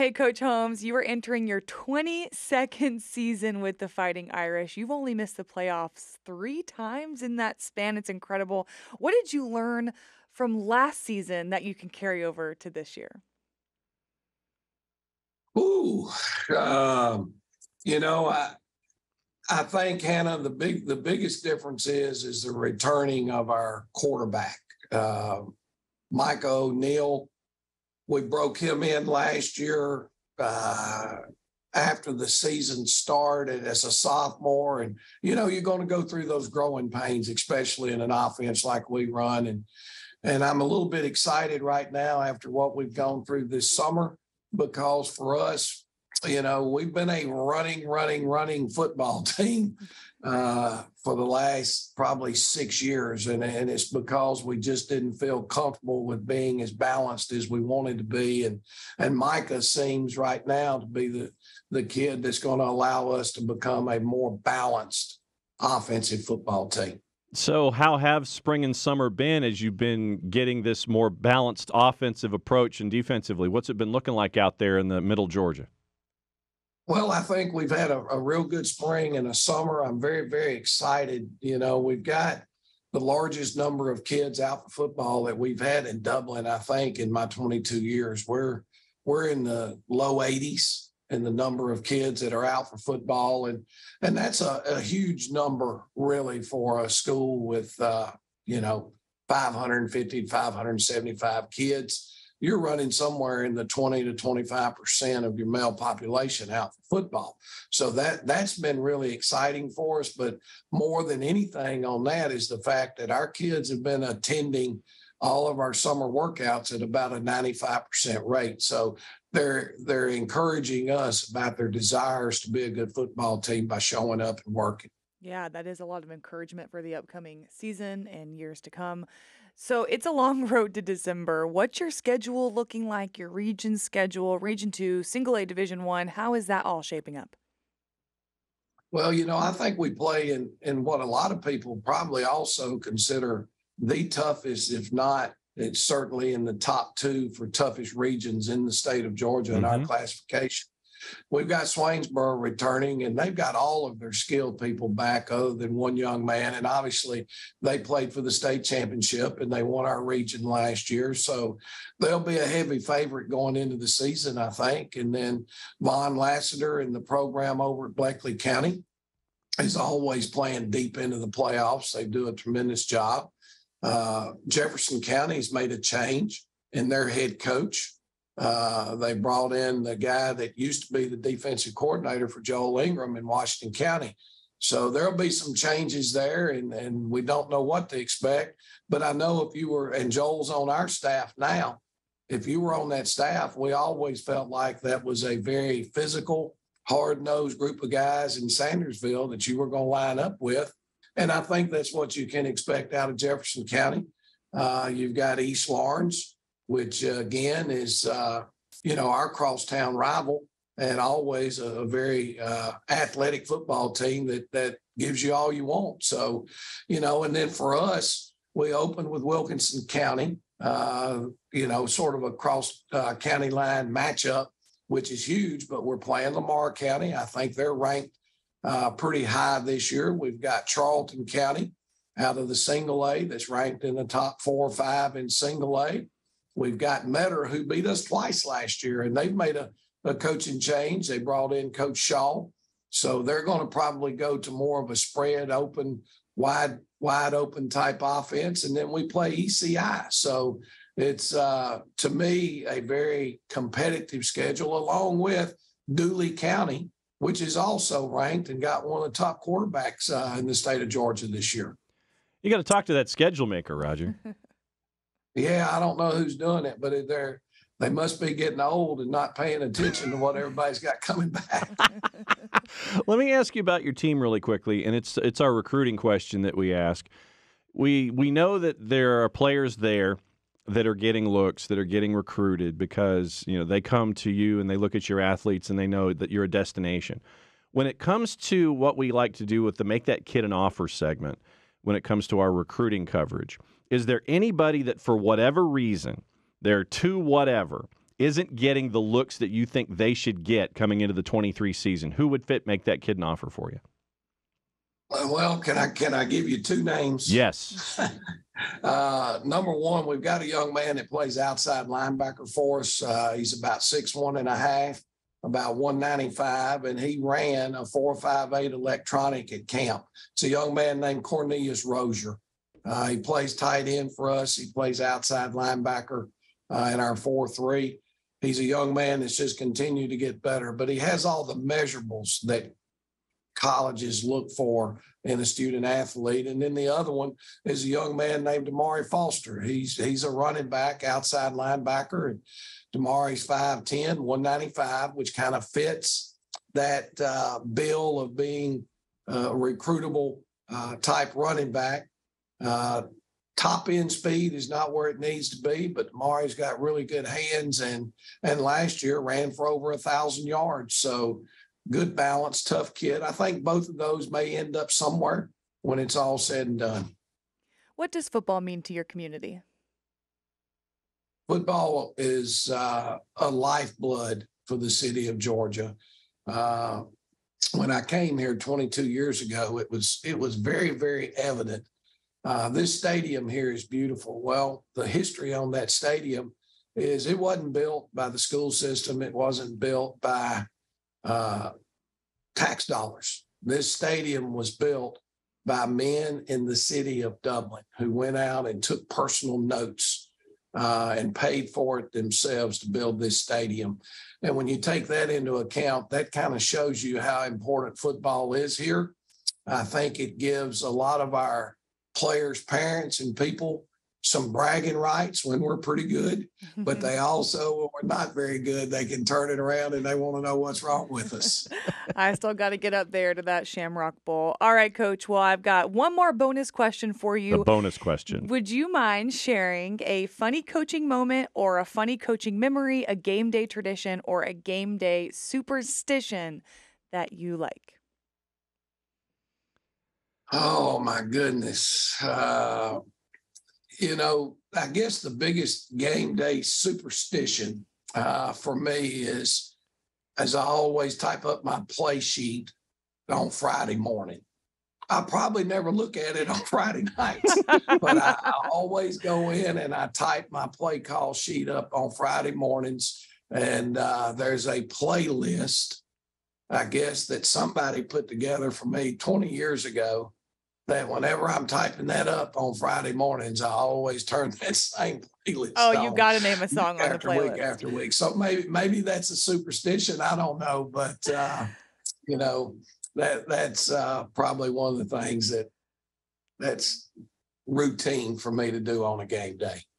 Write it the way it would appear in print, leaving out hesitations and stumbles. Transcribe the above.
Hey, Coach Holmes, you are entering your 22nd season with the Fighting Irish. You've only missed the playoffs 3 times in that span. It's incredible. What did you learn from last season that you can carry over to this year? Ooh, um, you know, I think Hannah, the biggest difference is the returning of our quarterback, uh, Micah O'Neill. We broke him in last year after the season started as a sophomore, and you're going to go through those growing pains, especially in an offense like we run, and I'm a little bit excited right now after what we've gone through this summer because for us, we've been a running football team for the last probably 6 years. And it's because we just didn't feel comfortable with being as balanced as we wanted to be. And Micah seems right now to be the kid that's going to allow us to become a more balanced offensive football team. So how have spring and summer been as you've been getting this more balanced offensive approach and defensively? What's it been looking like out there in the middle Georgia? Well, I think we've had a real good spring and a summer. I'm very, very excited. We've got the largest number of kids out for football that we've had in Dublin, I think, in my 22 years. We're in the low 80s in the number of kids that are out for football. And that's a huge number, really, for a school with, 550 to 575 kids. You're running somewhere in the 20 to 25% of your male population out for football. So that's been really exciting for us. But more than anything on that is the fact that our kids have been attending all of our summer workouts at about a 95% rate. So they're encouraging us about their desires to be a good football team by showing up and working. Yeah, that is a lot of encouragement for the upcoming season and years to come. So it's a long road to December. What's your schedule looking like? Your region schedule, Region 2, Single A Division 1, how is that all shaping up? Well, I think we play in what a lot of people probably also consider the toughest, if not, it's certainly in the top two for toughest regions in the state of Georgia in our classification. We've got Swainsboro returning, and they've got all of their skilled people back other than one young man. And obviously, they played for the state championship, and they won our region last year. So they'll be a heavy favorite going into the season, I think. And then Von Lassiter and the program over at Bleckley County is always playing deep into the playoffs. They do a tremendous job. Jefferson County's made a change in their head coach. They brought in the guy that used to be the defensive coordinator for Joel Ingram in Washington County. So there'll be some changes there, and we don't know what to expect. But I know if you were, and Joel's on our staff now, if you were on that staff, we always felt like that was a very physical, hard-nosed group of guys in Sandersville that you were going to line up with. And I think that's what you can expect out of Jefferson County. You've got East Lawrence, which again is, our crosstown rival and always a very athletic football team that gives you all you want. So, and then for us, we opened with Wilkinson County, sort of a cross county line matchup, which is huge, but we're playing Lamar County. I think they're ranked pretty high this year. We've got Charlton County out of the single A that's ranked in the top 4 or 5 in single A. We've got Metter, who beat us twice last year, and they've made a coaching change. They brought in Coach Shaw. So they're going to probably go to more of a spread open, wide open type offense. And then we play ECI. So it's, to me, a very competitive schedule, along with Dooley County, which is also ranked and got one of the top quarterbacks in the state of Georgia this year. You got to talk to that schedule maker, Roger. Yeah, I don't know who's doing it, but they must be getting old and not paying attention to what everybody's got coming back. Let me ask you about your team really quickly, and it's our recruiting question that we ask. We know that there are players there that are getting looks, that are getting recruited because, they come to you and they look at your athletes and they know that you're a destination. When it comes to what we like to do with the Make That Kid an Offer segment, when it comes to our recruiting coverage, is there anybody that for whatever reason, they're too whatever, isn't getting the looks that you think they should get coming into the 23 season? Who would fit make that kid an offer for you? Well, can I give you two names? Yes. Number one, we've got a young man that plays outside linebacker for us. He's about 6'1.5", about 195, and he ran a 4.58 electronic at camp. It's a young man named Cornelius Rozier. He plays tight end for us. He plays outside linebacker in our 4-3. He's a young man that's just continued to get better, but he has all the measurables that colleges look for in a student athlete. And then the other one is a young man named Damari Foster. He's a running back, outside linebacker. And Damari's 5'10", 195, which kind of fits that bill of being a recruitable type running back. Top end speed is not where it needs to be, but Damari's got really good hands and last year ran for over 1,000 yards. So good balance, tough kid. I think both of those may end up somewhere when it's all said and done. What does football mean to your community? Football is a lifeblood for the city of Georgia. When I came here 22 years ago, it was very, very evident. This stadium here is beautiful. Well, the history on that stadium is it wasn't built by the school system. It wasn't built by tax dollars. This stadium was built by men in the city of Dublin who went out and took personal notes and paid for it themselves to build this stadium. And when you take that into account, that kind of shows you how important football is here. I think it gives a lot of our players, parents, and people some bragging rights when we're pretty good, but they also, when we're not very good, they can turn it around and they want to know what's wrong with us. I still got to get up there to that Shamrock Bowl. All right, Coach. Well, I've got one more bonus question for you. The bonus question. Would you mind sharing a funny coaching moment or a funny coaching memory, a game day tradition, or a game day superstition that you like? Oh, my goodness. I guess the biggest game day superstition for me is, as I always type up my play sheet on Friday morning. I probably never look at it on Friday nights, but I always go in and I type my play call sheet up on Friday mornings. And there's a playlist, I guess, that somebody put together for me 20 years ago, that whenever I'm typing that up on Friday mornings, I always turn that same playlist Oh, on you got to name a song on the after playlist. week after week. So maybe that's a superstition. I don't know, but that's probably one of the things that's routine for me to do on a game day.